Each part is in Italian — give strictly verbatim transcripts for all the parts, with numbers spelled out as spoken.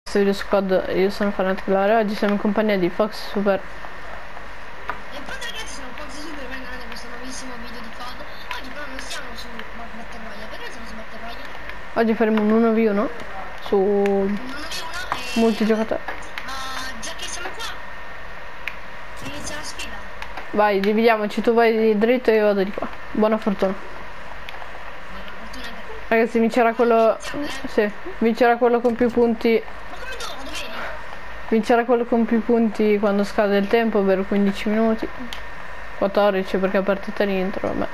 Questo video squad, io sono Fanatic Gloria, oggi siamo in compagnia di Fox Super. E poi ragazzi, sono Fox Super, benvenuti a questo nuovissimo video di F O D. Oggi però non siamo su Battle Royale, perché siamo su Battle Royale? Oggi faremo un uno vu uno su uno vu uno e... multigiocatore. Ma già che siamo qua, inizia la sfida. Vai, dividiamoci, tu vai di dritto e io vado di qua. Buona fortuna. Buona fortuna anche a te. Ragazzi, vincerà quello... Sì, vincerà quello con più punti. Ma come dove? Dove eri? Vincerà quello con più punti quando scade il tempo, ovvero quindici minuti. quattordici perché è partita l'intro, vabbè.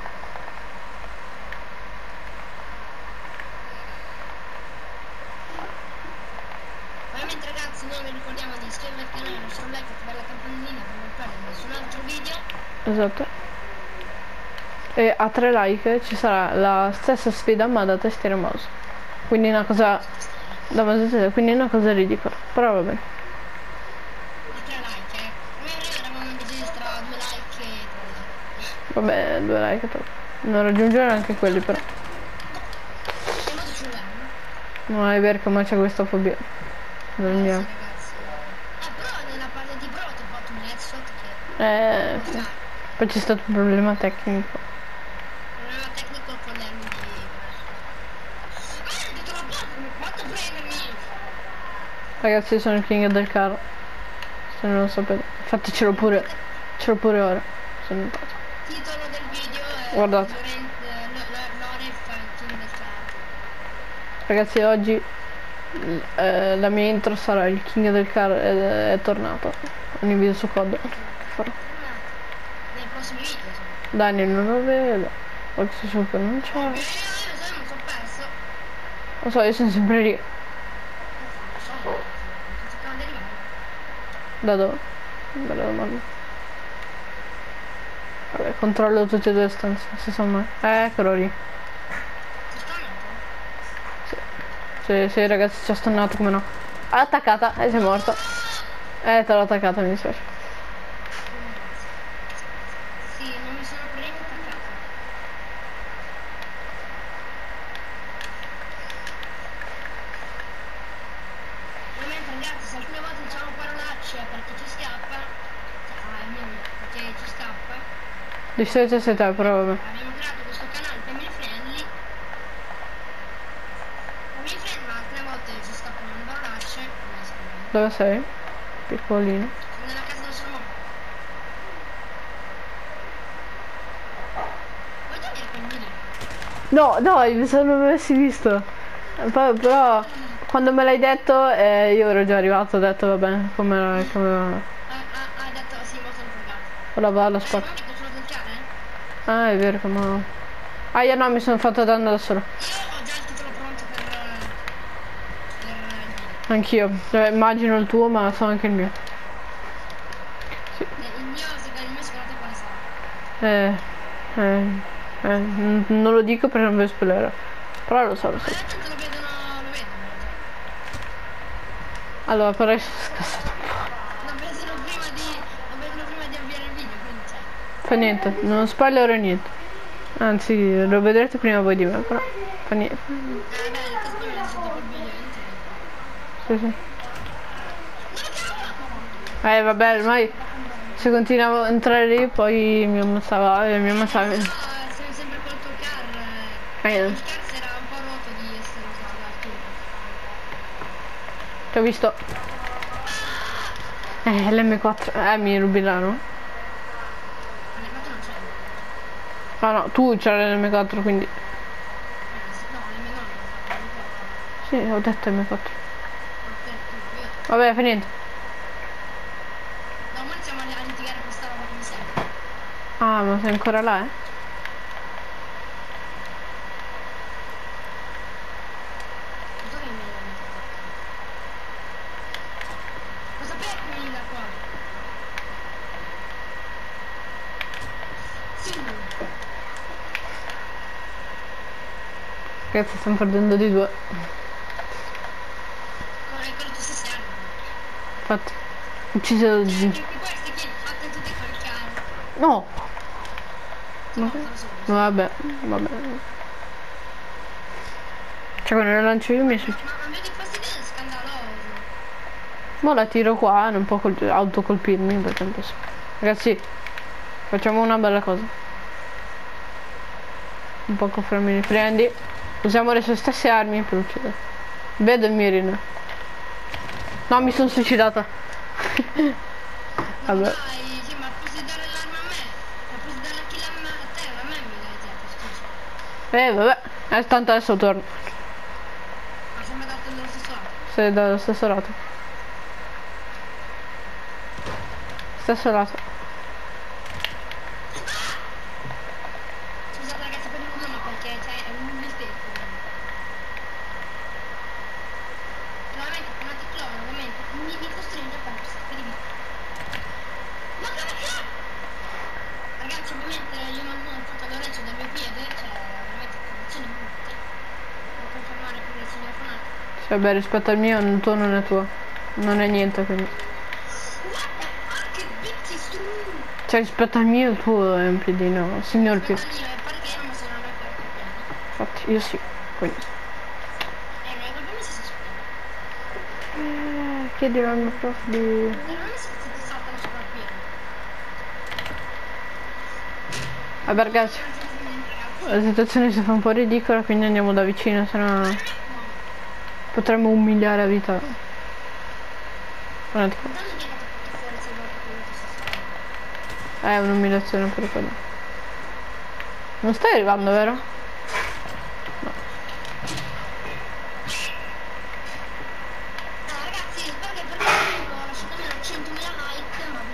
Ovviamente ragazzi, noi vi ricordiamo di iscrivervi al canale, lasciare un like, attivare la campanellina per non perdere nessun altro video. Esatto. E a tre like ci sarà la stessa sfida ma da tastiera e mouse. Quindi una cosa... da mouse, quindi una cosa ridicola. Però va bene. A tre like, eh. Come eravamo indecisi tra due like e tre like. Vabbè, due like però. Non raggiungere anche quelli però. E mo ci vogliamo, no? No, è vero che ma c'è questa fobia. Non Eh, sì, mia. ragazzi. Eh, però nella parte di Pro ti ho fatto un headshot che... Eh, sì. Poi c'è stato un problema tecnico. Problema tecnico con l'armi di... Ah, ho detto la porta, come ho fatto a prendermi? Ragazzi, sono il king del carro. Se non lo sapete. Infatti ce l'ho pure. Ce l'ho pure ora. Sono notato. Titolo del video è... Guardate. Loren- eh, Lo- Lo- Loref, il king del carro. Ragazzi, oggi eh, la mia intro sarà il king del car è, è tornato. Ogni video su code che farò. Ah, nei prossimi video, insomma. Daniel non lo vedo. Fox Super non c'è. Io, io, io, io mi sono perso. Lo so, io sono sempre lì. Non so, non so come derivare. Da dove? Bella domanda. Vabbè, controllo tutte e due le stanze, non si sa mai. Eh, eccolo lì. Ci sto andando? Sì, sì, ragazzi, ci ha stunnato come no. L'ha attaccata e sei morto. Eh, te l'ho attaccata, mi dispiace. Sì, non mi sono prima attaccato. Ovviamente ragazzi, se alcune volte diciamo parolacce perché ci scappa, ah, almeno perché ci scappa, Di solito sei te, però vabbè. abbiamo creato questo canale family friendly. Family friendly, ma alcune volte ci scappano le parolacce. Dove sei? Piccolino. Nella casa del suo uomo. Vuoi togliere quel video? No, dai, mi sono messi visto. Eh, Poi, però, quando me l'hai detto, eh, io ero già arrivato, ho detto, va bene, come... come... Ah, ah, ah, hai detto sì, mo sono fugato. Ora va alla Eh, spacca. ma mi possono toccare, eh? Ah, è vero, come... Ah, io no, mi sono fatto danno da solo. Io ho già il titolo pronto per, eh, per il video. Anch'io. Cioè, immagino il tuo, ma so anche il mio. Sì. Eh, Il mio, secondo me, secondo te quale sarà? Eh... Eh... Eh, n- non lo dico perché non vedo spoiler. Però lo so, lo so. Ma tanto lo vedono, lo vedono. Allora, però io sono scassato. Lo vedono prima di, lo vedono prima di avviare il video, quindi c'è. Fa niente, non spoilerò niente. Anzi, lo vedrete prima voi di me, però fa niente. Eh beh, il caso poi mi risulta col video, io Sì, sì. Eh, vabbè, ormai se continuavo a entrare lì, poi mi ammazzava, eh, mi ammazzava. no, sei sempre col tuo car. Eh, Il car si era un po' rotto di essere usato dal tuo. ti ho visto. Eh, l'emme quattro. Eh, mi rubilarono. Ma le quattro non c'è. Ah no, tu c'era l'emme quattro, quindi... Eh, sì, no, le mie non le quattro. Sì, ho detto emme quattro. Ok, tu, io. Vabbè, fa niente. No, ma iniziamo a a litigare per sta roba che mi serve. Ah, ma sei ancora là, eh? Non so che mi viene. Lo sapevo che venivi da qua. Sì. Ragazzi, stiamo perdendo di due. Come con le tue stesse armi. Infatti, ucciso Cioè, di... che che questi che attento te col carro. No! No, No, te lo so. no, vabbè, vabbè. Cioè, quando lo lancio io mi... Ma a me che fastidio è scandaloso. Mo la tiro qua, non può col- autocolpirmi perché non posso. Ragazzi, facciamo una bella cosa. Un po' frammini prendi. Usiamo le sue stesse armi per uccidere. Vedo il Mirin. No, mi sono suicidata. Ma Vabbè. dai, sì, ma posso dare l'arma a me? Ma posso dare la kill a me- a te, a me mi dai te, scusa. Eh, vabbè. Eh, tanto adesso torno. Ma sembra dato nello stesso lato. Sei dallo stesso lato. Stesso lato. Scusate ragazzi per il nome perché c'è un mistero. Veramente, fanatic clone, ovviamente, mi, mi costringe a fare questa spedizione. Ma come che? Ragazzi, ovviamente io non ho fatto l'orecchio del mio piede, cioè veramente condizioni brutte. Devo confermare con il signor fanatic. Sì, vabbè, rispetto al mio, il tuo non è tuo. Non è niente, quindi. What the fuck, Bixi Stru? Cioè, rispetto al mio, il tuo è un piedino. Signor più. Aspetta lì, pare che io non mi sono mai per piedi. Infatti, io sì. Quindi. Eh, ma è proprio si sospende. Eh, chiedilo al mio prof di. Veramente si ti saltano sopra il piede. Vabbè, ragazzi, la situazione si fa un po' ridicola, quindi andiamo da vicino, sennò potremmo umiliare a vita. Guardate qua. Intanto mi è fatto fuori se vuoi quello che si sta. È un'umiliazione per quello. Non stai arrivando, vero? Ah, ragazzi, spero che per il video lasciate almeno centomila like, ma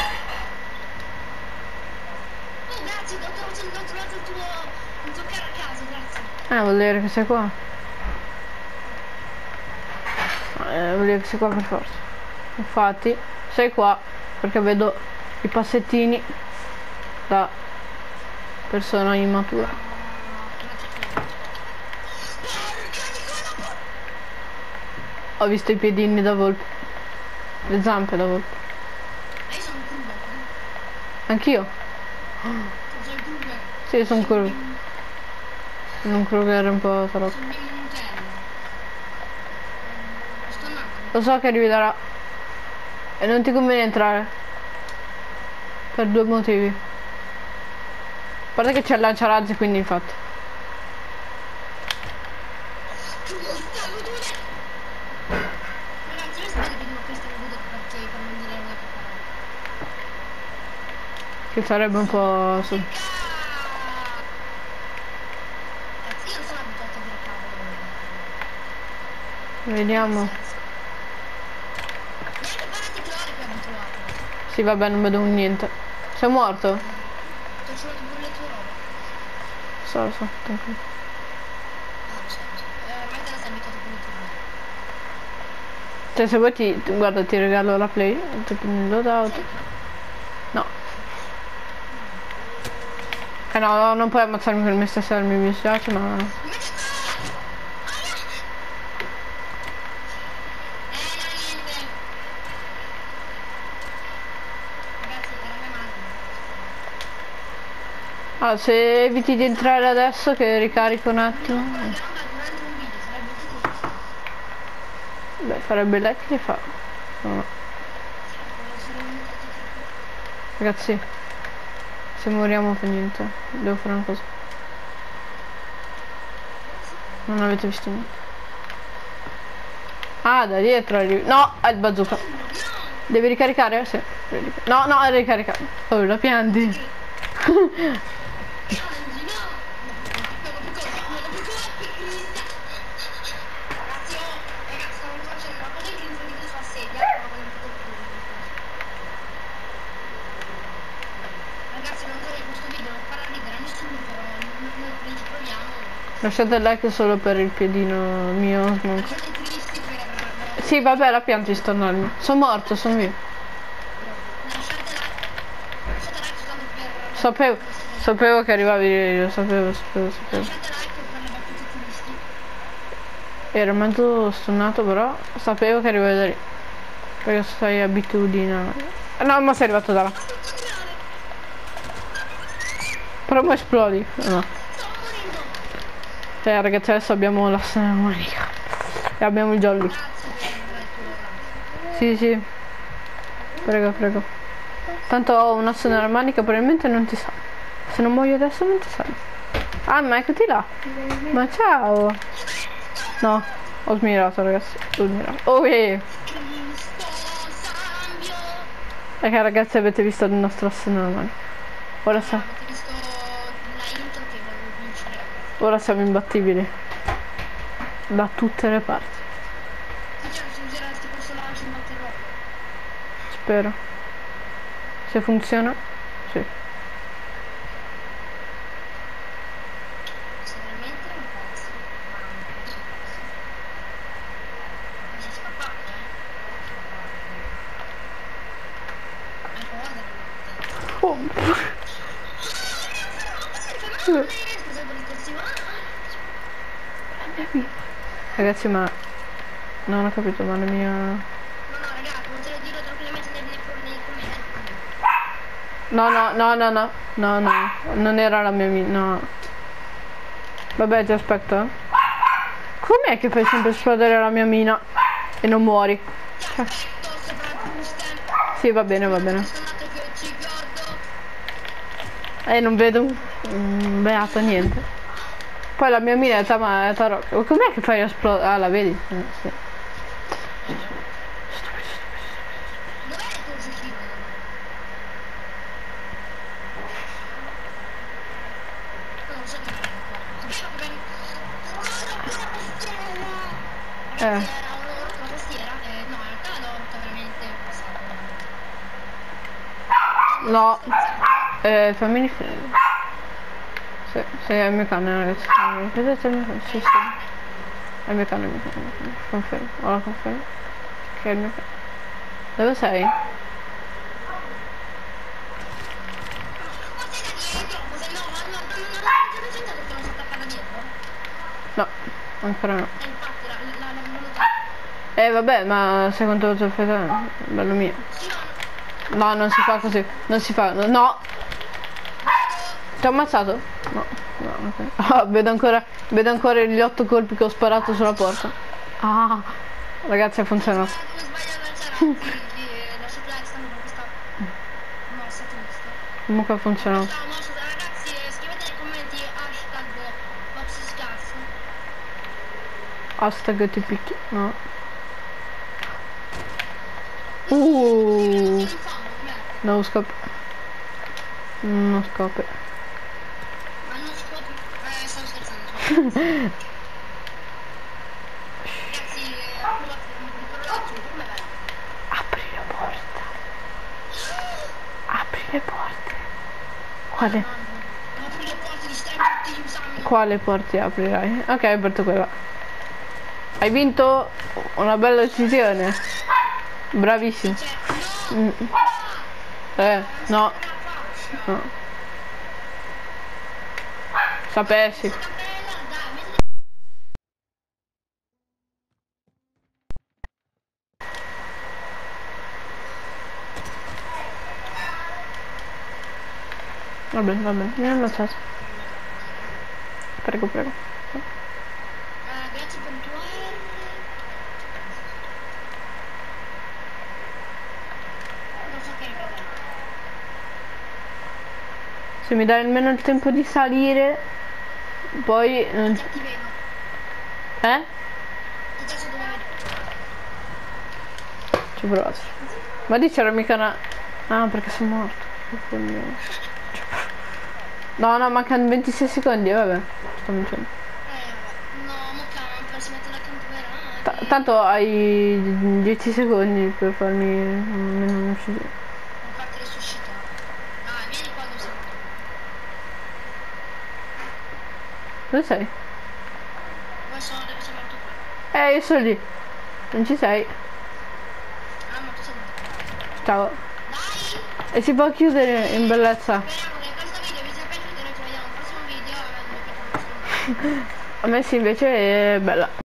oh grazie, ho trovato, ho trovato il tuo il tuo caro a casa, grazie. Eh, vuol dire che sei qua. Eh, vuol dire che sei qua per forza. Infatti, sei qua perché vedo i passettini da persona immatura. Ho visto i piedini da volpe. Le zampe da volpe. Ma io sono un Kruger. Anch'io. Sono il Kruger. Sì, sono un Kruger. Sono un Kruger un po' troppo. Sono bimbo Nutella. Sto andando. Lo so che arrivi da là. E non ti conviene entrare. Per due motivi. A parte che c'è il lanciarazzi, quindi infatti. Ragazzi, io spero che dico questa video perché per non dire un'altra parola. Che sarebbe un po' su. Ragazzi, io non sono abituato a dire cavolo. Vediamo. Neanche Fanatic Lore che è abituato. Sì, vabbè, non vedo un niente. Sei morto? Ti ho solo pure le tue robe. So, lo so, tranquillo. Ah, lo so, lo so. Eh, ormai te la sei abituato pure tu. Cioè, se vuoi ti, ti- guarda, ti regalo la play. Ti prendi il loadout. No. Eh no, no, non puoi ammazzarmi con le mie stesse armi, mi dispiace, ma. Allora, se eviti di entrare adesso che ricarico un attimo. Beh, farebbe lei che li fa. No. Ragazzi, se moriamo fa niente. Devo fare una cosa. Non avete visto niente. Ah, da dietro arrivi. No, è il bazooka. Devi ricaricare? Sì. No, no, è ricaricato. Oh, la pianti. Lasciate il like solo per il piedino mio smonk. Sì, vabbè, la pianti stornarmi. Sono morto, sono vivo. Sapevo, sapevo che arrivavi io, sapevo, sapevo, sapevo. Ero mezzo stunnato, però sapevo che arrivavi da lì. Perché sei abitudine. No, ma sei arrivato da là. Però poi esplodi. No. Cioè, ragazzi, adesso abbiamo la manica. E abbiamo il jolly. Sì, sì. Prego, prego. Tanto ho un asso nella manica, probabilmente non ti sa. Se non muoio adesso non ti sa. Ah, ma eccoti là. Ma ciao. No, ho smirato, ragazzi. Ho smirato. Oh, eh. Cristo Sambio. Ecco, ragazzi, avete visto il nostro asso nella manica. Ora, sa- Avete visto la intro che volevo vincere? ora siamo imbattibili. Da tutte le parti. Diciamo se userà sti personaggi in battle royale. Spero. Se funziona, sì. Se veramente non penso. Ma non penso questo. Mi si è scappato, eh? Ancora da Oh. Ragazzi, ma non ho capito, ma la mia... No, no, ragazzi, potrei dirlo tranquillamente nei, nei, nei commenti. No, no, no, no, no, no, no, non era la mia mia, no. Vabbè, ti aspetto, eh. Com'è che fai sempre esplodere la mia mina e non muori? Ti aspetto sopra il booster. Sì, va bene, va bene. Sono andato che ci guardo. Eh, non vedo un beato niente. Poi la mia mina è tama, è tarocca. Com'è che fai esplodere? Ah, la vedi? Eh, sì. Dov'è il tuo giochino? Non so che Eh. Ragazzi, era un'ora la tastiera? Eh, no, in realtà l'ho rotta veramente passato. No. Eh, fammi finire. Sì, sì, è il mio cane, ragazzi. Vedete il mio cane? Sì, sì. È il mio cane, è il mio cane. È il mio cane. Confermo, ora confermo. Che è il mio cane. Dove sei? Ma sei da dietro? Ma sei no, ma no, no, no, no, non ho sentito che non si attacca da dietro? No, ancora no. E infatti la, la, la venuta. Eh vabbè, ma sai quanto ti ho fatto? Bello mio. Sì, no, No, non si fa così. Non si fa. No! Ti ho ammazzato? No. No, ok. Ah, vedo ancora. Vedo ancora gli otto colpi che ho sparato sulla porta. Ah, ragazzi, ha funzionato. come sbaglio a lanciare di la supply stanno con questa mossa triste. Comunque ha funzionato. Questa mossa, ragazzi, eh, scrivete nei commenti hashtag boxscars. Hashtag ti picchi. No. Uh. Uh. Non fanno, com'è? No scope. Non scope. Ma non scopri. Eh, stavo scherzando. Ragazzi, eh, ho provato un provato, come va? Apri la porta. Apri le porte. Quale? Apri le porte di stai tutti gli usami. Quale porte aprirai? Ok, hai aperto quella. Hai vinto una bella decisione. Bravissimo. Cioè, no! Mm. Eh, no. No. No. Sapessi. Cappella, dai, metti Va bene, va bene. Mi hai ammazzato. Prego, prego. Eh, grazie per il tuo R. Non so che è. Se mi dai almeno il tempo di salire, poi non... Già ti vedo. Eh? Ti già so dove vedo. Ci ho provato. Ma lì c'era mica una... Ah, perché sono morto. No, no, mancano ventisei secondi, vabbè. Sto vincendo. Eh, vabbè. No, mo calma, per si mette la camperata. Ta- tanto hai dieci secondi per farmi almeno un uccidere. Per farti resuscitare. Dai, vieni qua dove sei. Dove sei? Dove sono, dove sei morto qua. Eh, io sono lì. Non ci sei. Ah, ma tu sei morto. Ciao. Dai! E si può chiudere in bellezza. Speriamo che questo video vi sia piaciuto e noi ci vediamo al prossimo video. A me non mi piace. A me sì, invece è bella.